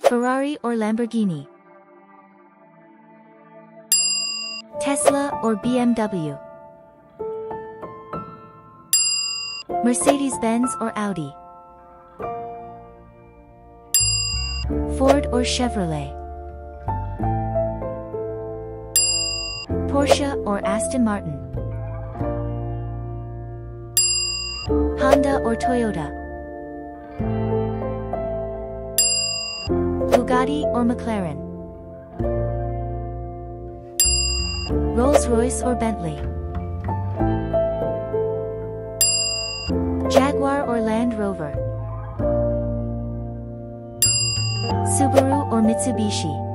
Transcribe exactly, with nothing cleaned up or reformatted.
Ferrari or Lamborghini? Tesla or B M W? Mercedes-Benz or Audi? Ford or Chevrolet? Porsche or Aston Martin? Honda or Toyota? Bugatti or McLaren? Rolls-Royce or Bentley? Jaguar or Land Rover? Subaru or Mitsubishi?